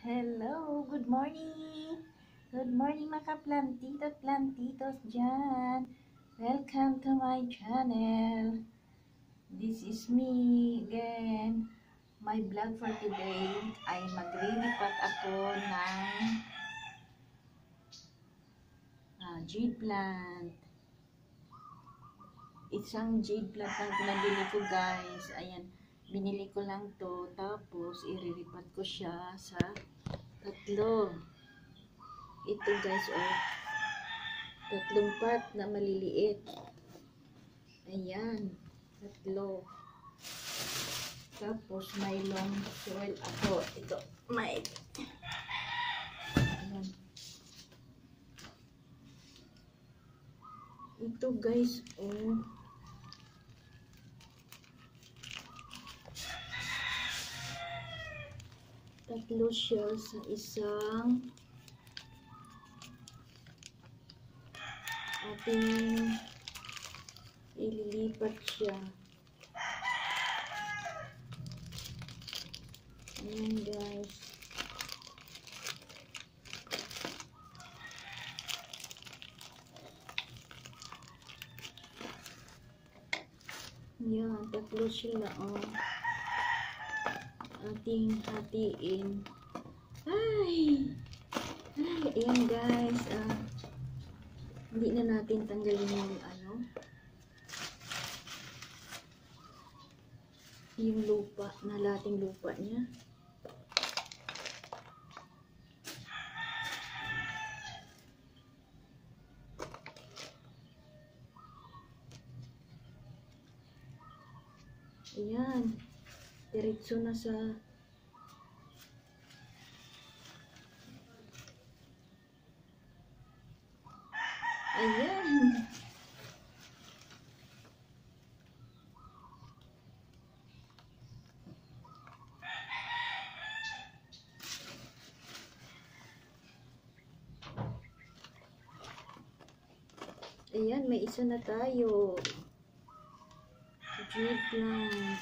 Hello, good morning! Good morning mga plantito at plantitos dyan! Welcome to my channel! This is me again. My vlog for today ay maglilipat ako ng jade plant. Isang jade plant ang pinabili ko guys. Ayan, binili ko lang to. Tapos, irilipat ko siya sa tatlo. Ito guys, tatlong pot na maliliit. Ayan, tatlo. Tapos may long soil ako. Ito, may ayan. Ito guys, tatlo siya sa isang ating ililipat siya. Ayan guys. Ayan, tatlo sila ating hatiin. Ay! Ayan guys. Hindi na natin tanggalin yung lupa, nalating lupa niya. Ayan. Diretso na sa ayan. Ayan, may isa na tayo. Jade plant.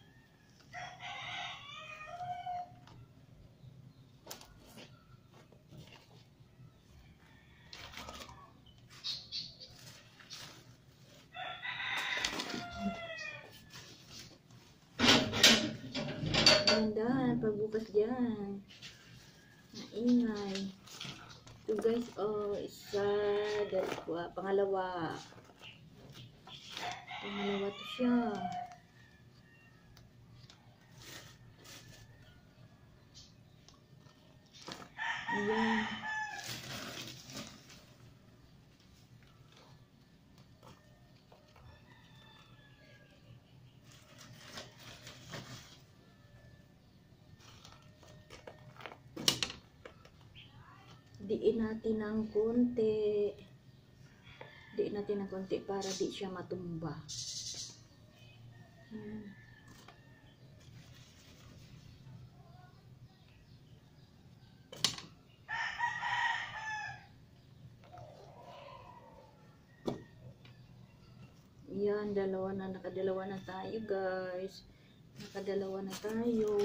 Dahan-dahan, pagbukas dyan. Maingay. Ito guys, isa, dalawa, pangalawa. Pangalawa to siya. Ayan. Diin natin ng konti. Diin natin ng konti para di siya matumba. Ayan. Ayan, nakadalawa na tayo guys. Nakadalawa na tayo.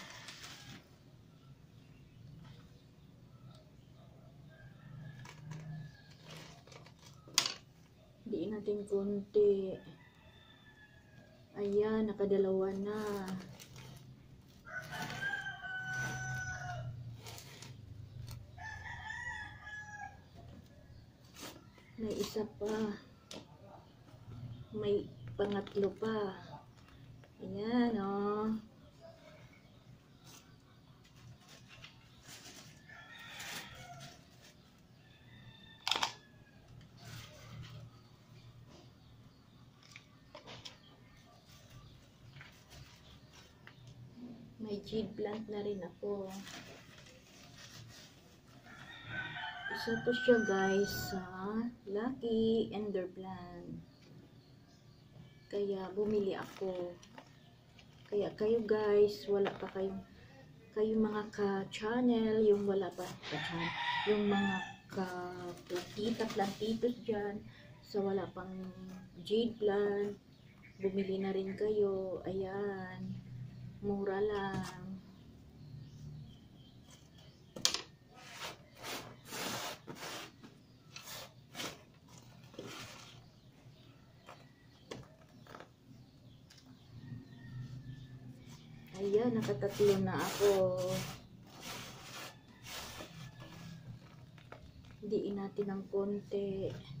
Diin natin konti. Ayan, nakadalawa na. May isa pa. May pangatlo pa. Ayan, may jade plant na rin ako. Isa to siya guys sa Lucky Ender Plant. Kaya bumili ako. Kaya kayo guys, wala pa kayong mga ka-channel, yung wala pa ka-channel, yung mga ka-plantita-plantitos dyan, sa wala pang jade plant, bumili na rin kayo. Ayan, mura lang. Ayan, nakatatlo na ako. Diin natin ng konti.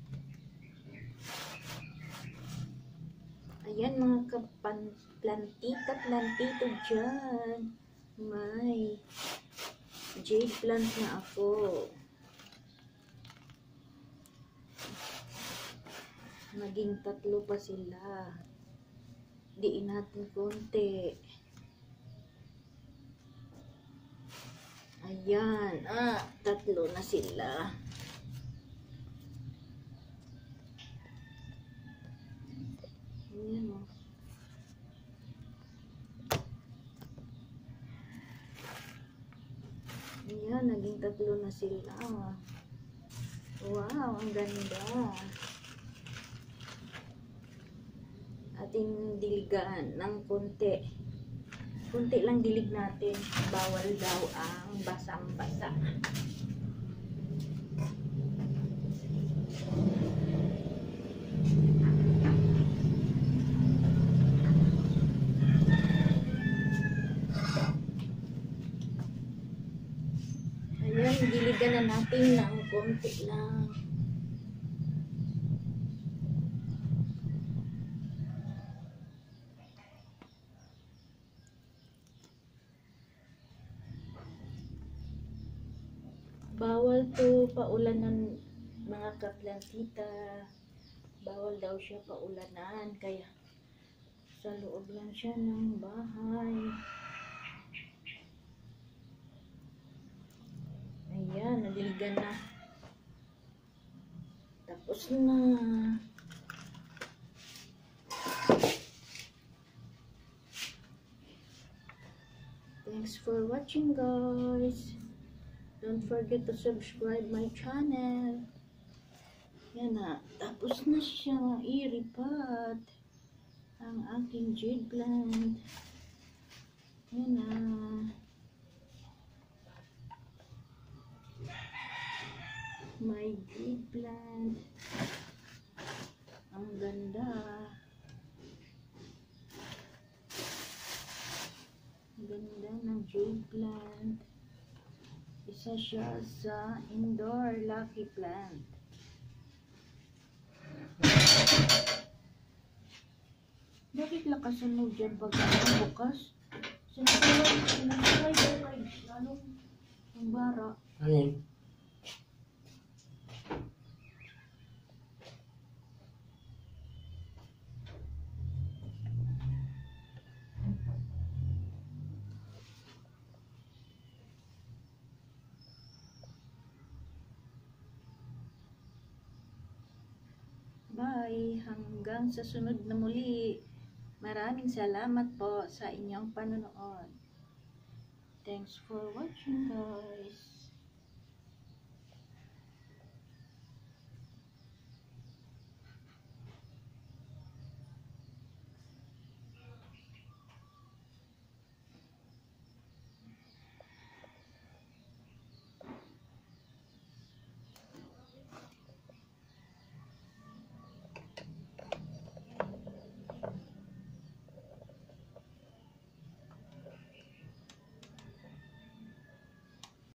Ayan mga plantito dyan. May jade plant na ako. Naging 3 pa sila. Diin natin konti. Ayan. 3 na sila. Ayan o. Ayan, naging 3 na sila. Wow, ang ganda. Ating diligan ng konti. Konti lang dilig natin. Bawal daw ang basang-basa. Ayan, diligan na natin ng konti lang. Bawal to paulanan mga kaplantita. Bawal daw siya paulanan. Kaya sa loob lang siya ng bahay. Ayan, nadiligan na. Tapos na. Thanks for watching, guys. Don't forget to subscribe my channel. Yan na. Tapos na siya. Iripat ang aking jade plant. Yan na. My jade plant. Ang ganda. Ang ganda ng jade plant. Isa siya sa indoor lucky plant. Bakit lakasan mo dyan pag ano bukas? Sinasaway ko kay ang bara. Ayun. Bye! Hanggang sa sunod na muli. Maraming salamat po sa inyong panonood. Thanks for watching, guys.